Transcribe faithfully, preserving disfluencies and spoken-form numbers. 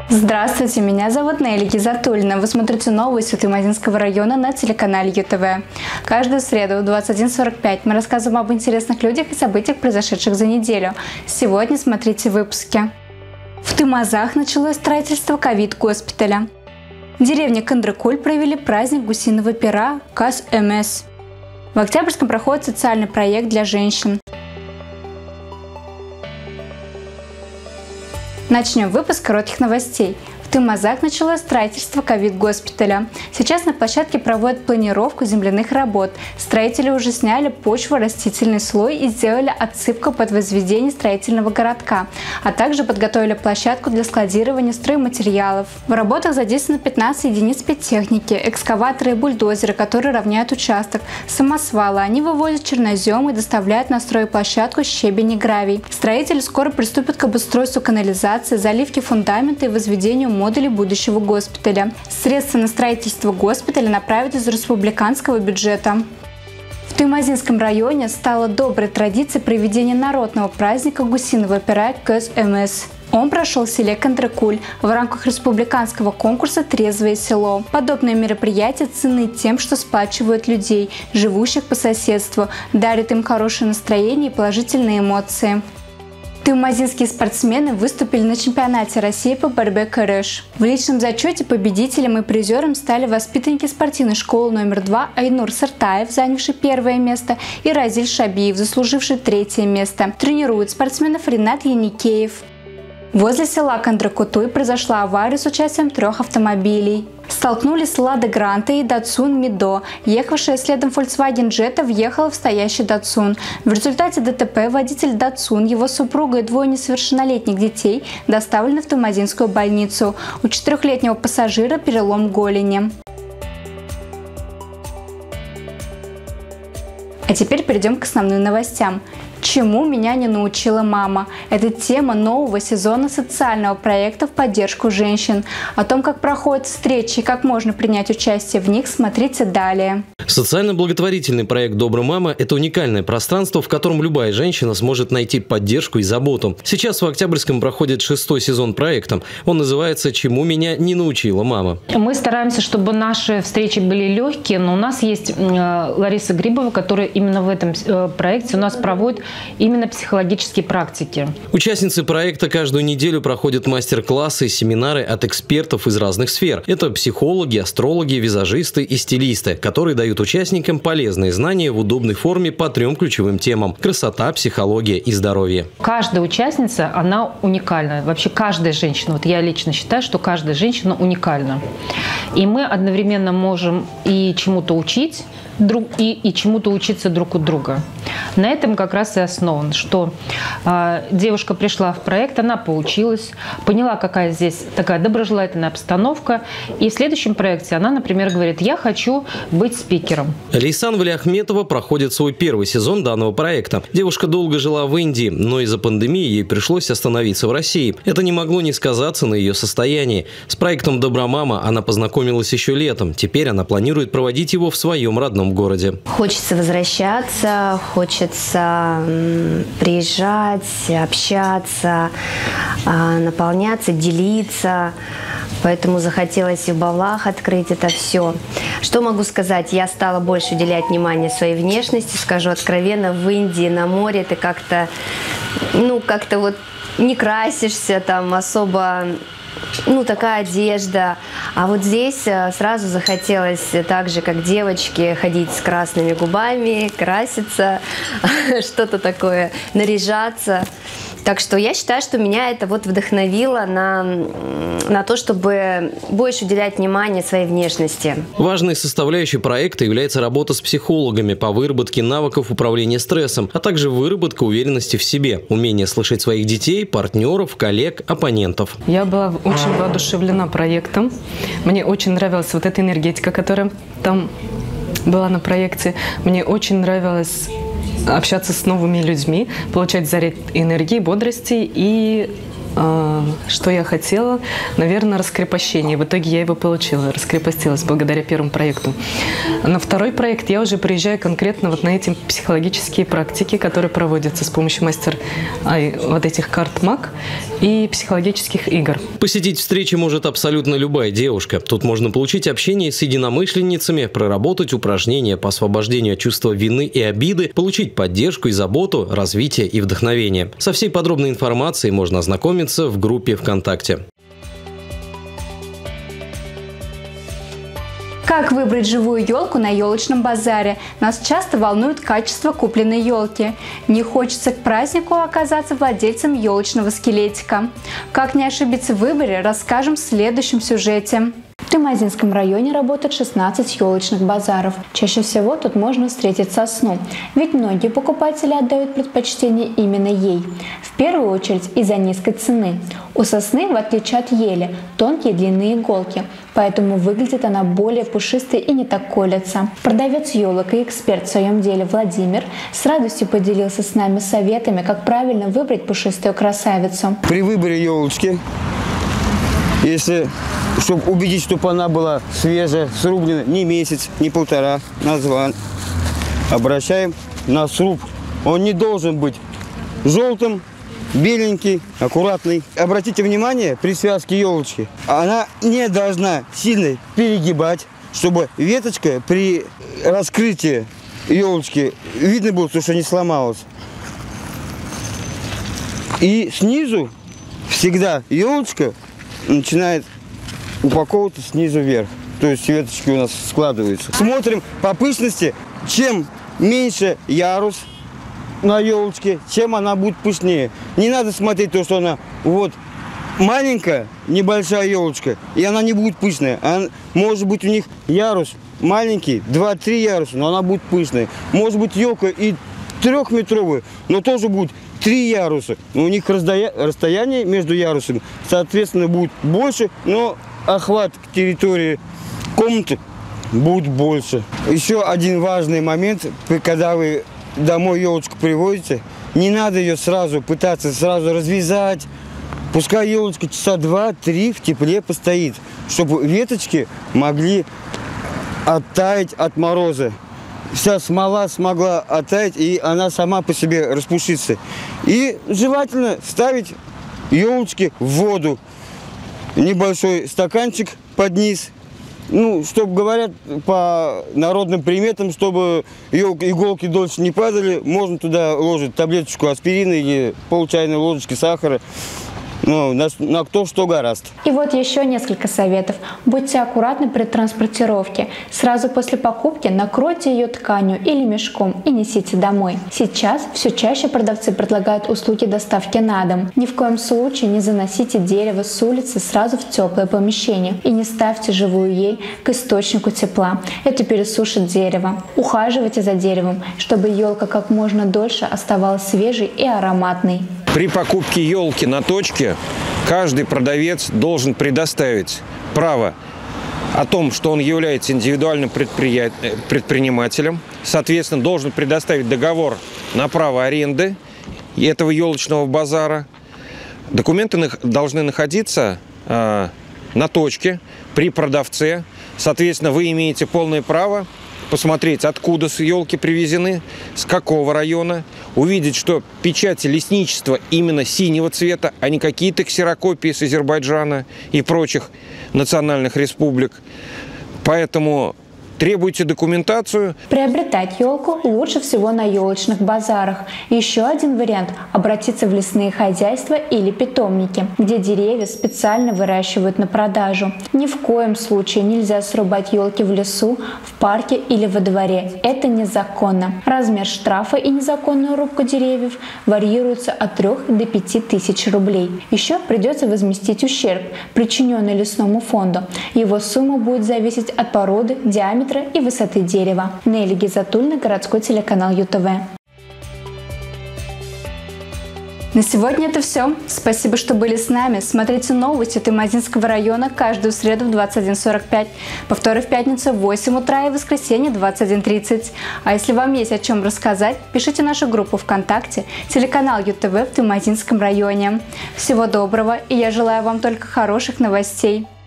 Здравствуйте, меня зовут Нелли Гизатуллина. Вы смотрите новости Тымазинского района на телеканале ю тэ вэ. Каждую среду в двадцать один сорок пять мы рассказываем об интересных людях и событиях, произошедших за неделю. Сегодня смотрите в выпуске. В Тымазах началось строительство ковид-госпиталя. В деревне Кандрыкуль провели праздник гусиного пера КАЗ эм эс. В Октябрьском проходит социальный проект для женщин. Начнем выпуск коротких новостей. В Тымазах началось строительство ковид-госпиталя. Сейчас на площадке проводят планировку земляных работ. Строители уже сняли почву, растительный слой и сделали отсыпку под возведение строительного городка, а также подготовили площадку для складирования стройматериалов. В работах задействовано пятнадцать единиц спецтехники, экскаваторы и бульдозеры, которые равняют участок, самосвалы. Они вывозят чернозем и доставляют на стройплощадку щебень и гравий. Строители скоро приступят к обустройству канализации, заливке фундамента и возведению модули будущего госпиталя. Средства на строительство госпиталя направят из республиканского бюджета. В Тымазинском районе стала доброй традицией проведения народного праздника гусиного пера КАЗ эм эс. Он прошел в селе Кандрыкуль в рамках республиканского конкурса «Трезвое село». Подобные мероприятия ценны тем, что сплачивают людей, живущих по соседству, дарят им хорошее настроение и положительные эмоции. Тымазинские спортсмены выступили на чемпионате России по борьбе кэреш. В личном зачете победителем и призером стали воспитанники спортивной школы номер два Айнур Сартаев, занявший первое место, и Разиль Шабиев, заслуживший третье место. Тренирует спортсменов Ринат Яникеев. Возле села Кандрыкутуй произошла авария с участием трех автомобилей. Столкнулись Лада Гранта и Датсун Мидо. Ехавшая следом Volkswagen Jetta въехала в стоящий Датсун. В результате дэ тэ пэ водитель Датсун, его супруга и двое несовершеннолетних детей доставлены в Тымазинскую больницу. У четырехлетнего пассажира перелом голени. А теперь перейдем к основным новостям. Чему меня не научила мама? Это тема нового сезона социального проекта в поддержку женщин. О том, как проходят встречи и как можно принять участие в них, смотрите далее. Социально-благотворительный проект «Добрая мама» – это уникальное пространство, в котором любая женщина сможет найти поддержку и заботу. Сейчас в Октябрьском проходит шестой сезон проекта. Он называется «Чему меня не научила мама». Мы стараемся, чтобы наши встречи были легкие, но у нас есть Лариса Грибова, которая именно в этом проекте у нас проводит именно психологические практики. Участницы проекта каждую неделю проходят мастер-классы и семинары от экспертов из разных сфер. Это психологи, астрологи, визажисты и стилисты, которые дают участникам полезные знания в удобной форме по трем ключевым темам – красота, психология и здоровье. Каждая участница, она уникальна. Вообще каждая женщина, вот я лично считаю, что каждая женщина уникальна. И мы одновременно можем и чему-то учить, друг, и, и чему-то учиться друг от друга. На этом как раз и основан, что э, девушка пришла в проект, она поучилась, поняла, какая здесь такая доброжелательная обстановка, и в следующем проекте она, например, говорит: я хочу быть спикером. Лейсан Валиахметова проходит свой первый сезон данного проекта. Девушка долго жила в Индии, но из-за пандемии ей пришлось остановиться в России. Это не могло не сказаться на ее состоянии. С проектом «Добрая мама» она познакомилась еще летом. Теперь она планирует проводить его в своем родном городе. Хочется возвращаться, хочется приезжать, общаться, наполняться, делиться. Поэтому захотелось и в Бавлах открыть это все. Что могу сказать? Я стала больше уделять внимание своей внешности. Скажу откровенно, в Индии на море ты как-то, ну, как-то вот не красишься там особо. Ну, такая одежда. А вот здесь сразу захотелось, так же, как девочки, ходить с красными губами, краситься, что-то такое, наряжаться. Так что я считаю, что меня это вот вдохновило на, на то, чтобы больше уделять внимание своей внешности. Важной составляющей проекта является работа с психологами по выработке навыков управления стрессом, а также выработка уверенности в себе, умение слышать своих детей, партнеров, коллег, оппонентов. Я была очень воодушевлена проектом. Мне очень нравилась вот эта энергетика, которая там была на проекте. Мне очень нравилось общаться с новыми людьми, получать заряд энергии, бодрости и что я хотела, наверное, раскрепощение. В итоге я его получила, раскрепостилась благодаря первому проекту. На второй проект я уже приезжаю конкретно вот на эти психологические практики, которые проводятся с помощью мастер ай, вот этих карт МАК и психологических игр. Посетить встречи может абсолютно любая девушка. Тут можно получить общение с единомышленницами, проработать упражнения по освобождению от чувства вины и обиды, получить поддержку и заботу, развитие и вдохновение. Со всей подробной информацией можно ознакомиться в группе ВКонтакте. Как выбрать живую елку на елочном базаре? Нас часто волнует качество купленной елки. Не хочется к празднику оказаться владельцем елочного скелетика. Как не ошибиться в выборе, расскажем в следующем сюжете. В Тымазинском районе работает шестнадцать елочных базаров. Чаще всего тут можно встретить сосну, ведь многие покупатели отдают предпочтение именно ей. В первую очередь из-за низкой цены. У сосны, в отличие от ели, тонкие длинные иголки, поэтому выглядит она более пушистой и не так колется. Продавец елок и эксперт в своем деле Владимир с радостью поделился с нами советами, как правильно выбрать пушистую красавицу. При выборе елочки, если, чтобы убедить, чтобы она была свежая, срублена, не месяц, не полтора, назван, обращаем на сруб. Он не должен быть желтым, беленький, аккуратный. Обратите внимание, при связке елочки она не должна сильно перегибать, чтобы веточка при раскрытии елочки видно было, что не сломалась. И снизу всегда елочка начинает упаковываться снизу вверх. То есть веточки у нас складываются. Смотрим по пышности. Чем меньше ярус на елочке, чем она будет пышнее. Не надо смотреть то, что она вот маленькая, небольшая елочка, и она не будет пышная. Она, может быть, у них ярус маленький, два-три яруса, но она будет пышная. Может быть, елка и трехметровая, но тоже будет три яруса. Но у них расстояние между ярусами, соответственно, будет больше, но охват территории комнаты будет больше. Еще один важный момент, когда вы домой елочку привозите, не надо ее сразу пытаться сразу развязать. Пускай елочка часа два-три в тепле постоит, чтобы веточки могли оттаять от мороза. Вся смола смогла оттаять, и она сама по себе распушится. И желательно ставить елочки в воду. Небольшой стаканчик под низ. Ну, чтобы, говорят, по народным приметам, чтобы иголки дольше не падали, можно туда ложить таблеточку аспирина или пол чайной ложечки сахара. Ну, на, на кто что гораст. И вот еще несколько советов. Будьте аккуратны при транспортировке. Сразу после покупки накройте ее тканью или мешком и несите домой. Сейчас все чаще продавцы предлагают услуги доставки на дом. Ни в коем случае не заносите дерево с улицы сразу в теплое помещение и не ставьте живую ель к источнику тепла. Это пересушит дерево. Ухаживайте за деревом, чтобы елка как можно дольше оставалась свежей и ароматной. При покупке елки на точке каждый продавец должен предоставить право о том, что он является индивидуальным предприят... предпринимателем. Соответственно, должен предоставить договор на право аренды этого елочного базара. Документы должны находиться э, на точке при продавце. Соответственно, вы имеете полное право посмотреть, откуда елки привезены, с какого района, увидеть, что печати лесничества именно синего цвета, а не какие-то ксерокопии с Азербайджана и прочих национальных республик. Поэтому требуйте документацию. Приобретать елку лучше всего на елочных базарах. Еще один вариант – обратиться в лесные хозяйства или питомники, где деревья специально выращивают на продажу. Ни в коем случае нельзя срубать елки в лесу, в парке или во дворе. Это незаконно. Размер штрафа и незаконную рубку деревьев варьируется от трёх до пяти тысяч рублей. Еще придется возместить ущерб, причиненный лесному фонду. Его сумма будет зависеть от породы, диаметра и высоты дерева. Нелли Гизатульна, городской телеканал ю тэ вэ. На сегодня это все. Спасибо, что были с нами. Смотрите новости Тымазинского района каждую среду в двадцать один сорок пять, повторы в пятницу в восемь утра и в воскресенье в двадцать один тридцать. А если вам есть о чем рассказать, пишите в нашу группу ВКонтакте, телеканал ЮТВ в Тымазинском районе. Всего доброго, и я желаю вам только хороших новостей.